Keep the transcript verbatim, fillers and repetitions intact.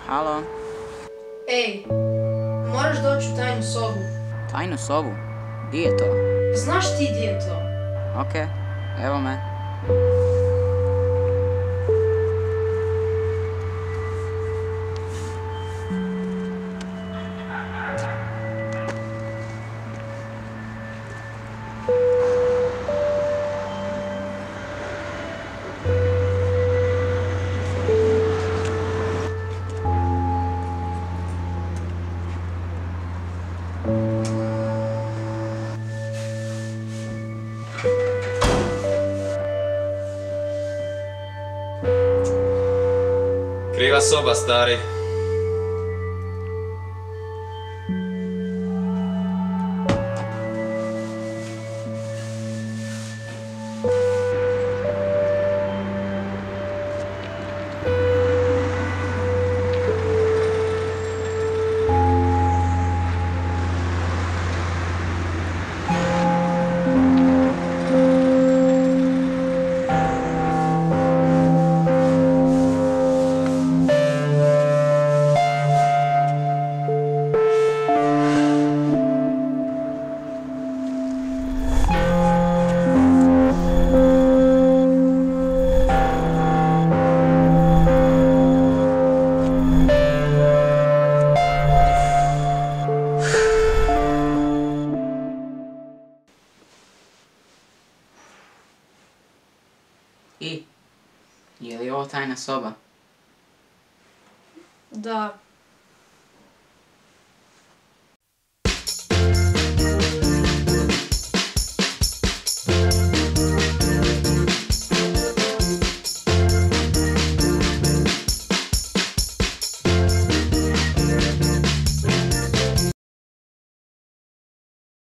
Halo? Ej, moraš doći u tajnu sobu. Tajnu sobu? Di je to? Znaš ti di je to? Okej, evo me. Kriva soba, stari. I? Je li ovo tajna soba? Da,